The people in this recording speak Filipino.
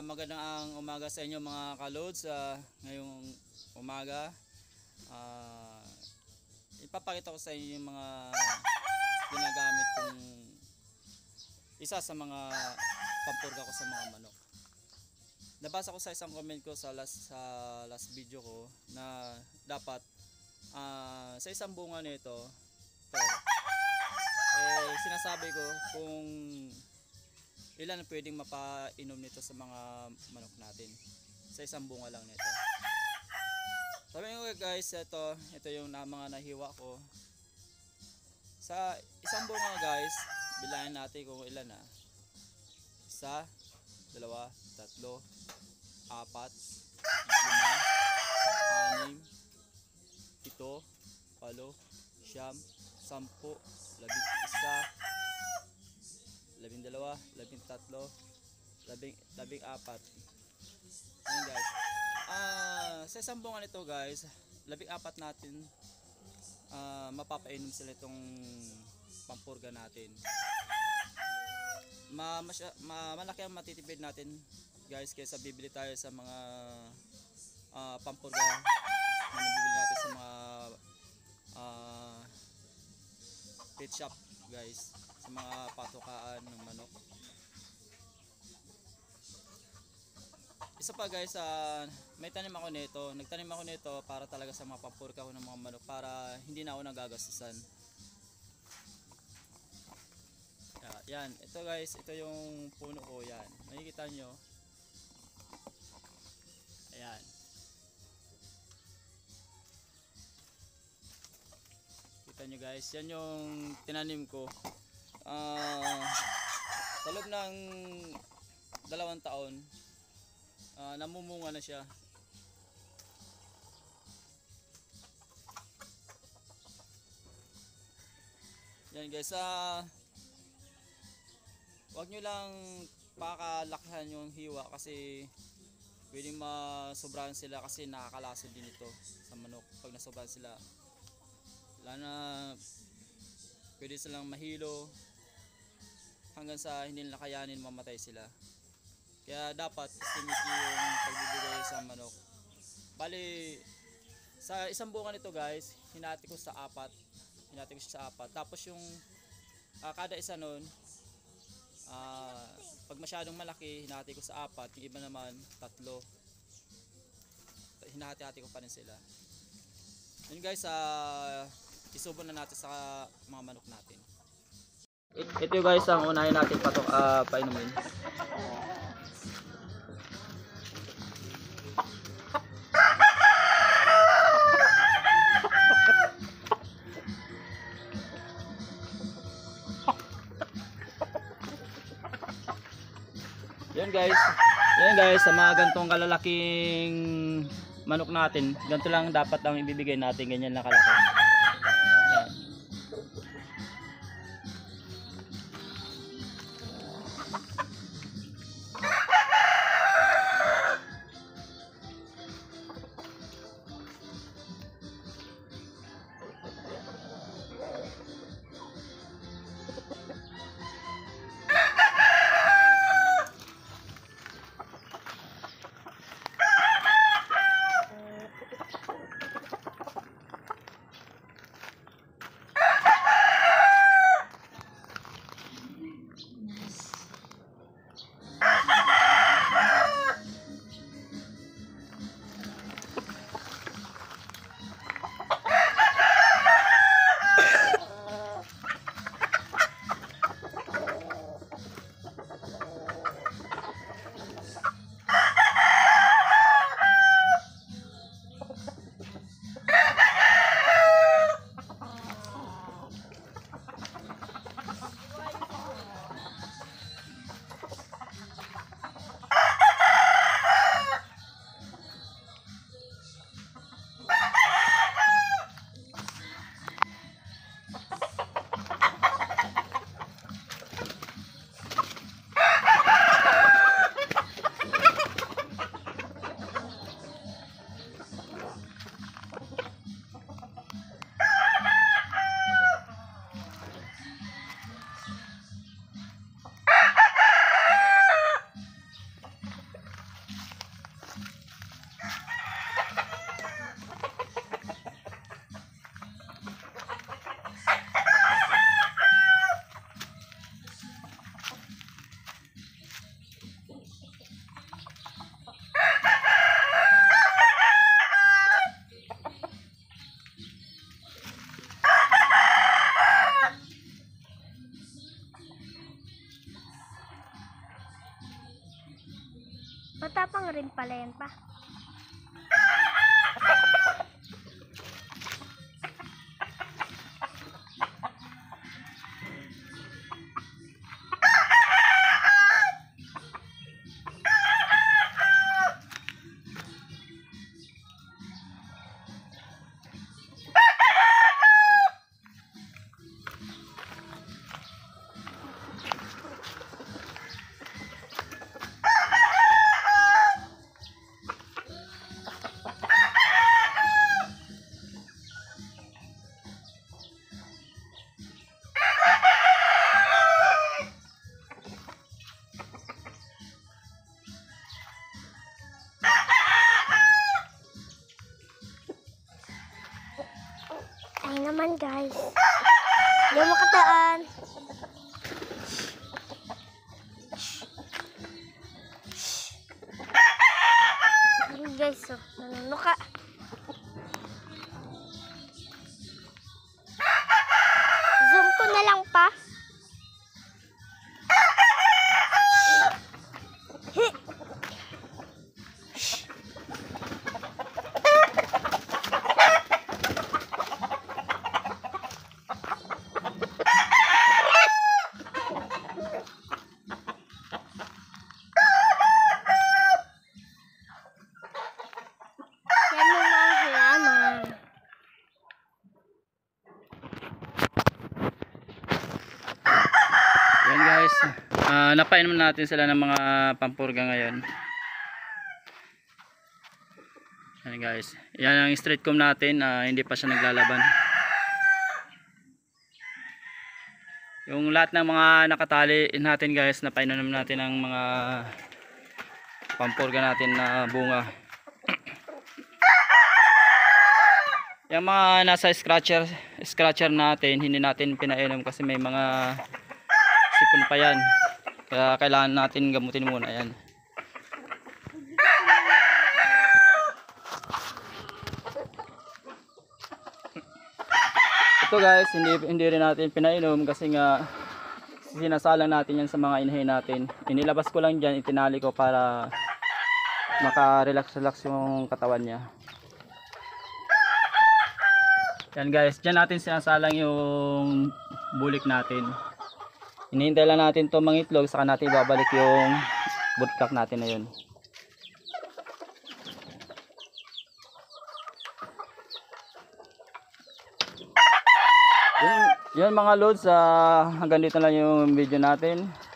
Magandang umaga sa inyo mga kalods. Ngayong umaga, ipapakita ko sa inyo yung mga ginagamit kong isa sa mga pampurga ko sa mga manok. Nabasa ko sa isang comment ko sa last video ko na dapat sa isang bunga nito, sinasabi ko kung ilan ang pwedeng mapainom nito sa mga manok natin sa isang bunga lang nito. Sabi ko guys, ito yung mga nahiwa ko sa isang bunga guys. Bilangin natin kung ilan na. 1, 2, 3, 4, 5, 6, 7, 8, 9, 10, 11, 12, 13, 14. Ayan guys. Sa isang bunga nito guys, 14 natin mapapainom sila itong pampurga natin. Malaki ang matitipid natin guys kaysa bibili tayo sa mga pampurga na nabibili natin sa mga pet shop guys, sa mga patukaan ng manok. Isa pa guys, may tanim ako nito. Nagtanim ako nito para talaga sa mga pampurga ko ng mga manok, para hindi na ako nagagastusan. Yan, ito guys, ito yung puno ko yan. Nakikita nyo. Ayan. Kita nyo guys, yan yung tinanim ko. Sa loob ng 2 taon, namumunga na siya. Yan guys, wag nyo lang pakalakihan yung hiwa kasi pwedeng masobrahan sila, kasi nakakalason din ito sa manok pag nasobrahan sila. Wala na, pwede silang mahilo hanggang sa hindi nila kayanin, mamatay sila. Kaya dapat estimate yung pagbibigay sa manok. Bali, sa isang bunga nito guys, hinati ko sa 4. Tapos yung kada isa nun, pag masyadong malaki, hinati ko sa 4. Yung iba naman 3. Hinati-hati ko pa rin sila. Yun guys, isubo na natin sa mga manok natin. Ito guys ang unahin natin painumin. Yan guys, sa mga gantong kalalaking manok natin, ganito lang dapat ang ibibigay natin, ganyan lang kalaki. Yan. Matapang rin pala yan pa. Ay naman guys. Hindi makataan. Ayun guys, oh, nanunuka. Zoom ko na lang pa. Yan yung mga halaman. Yan guys, napainom natin sila ng mga pampurga ngayon. Yan guys, yan ang street comb natin, hindi pa siya naglalaban. Yung lahat ng mga nakatali natin guys, napainom natin ng mga pampurga natin na bunga. Yung mga nasa scratcher natin, hindi natin pinainom kasi may mga sipon pa yan. Kaya kailangan natin gamutin muna yan. Ito guys, hindi rin natin pinainom kasi nga sinasalang natin yan sa mga inahin natin. Inilabas ko lang dyan, itinali ko para maka-relax yung katawan niya. Yan guys, dyan natin sinasalang yung bulik natin. Hinihintay lang natin to mangitlog, saka natin babalik yung butchcock natin na yun. Yan mga loads, hanggang dito lang yung video natin.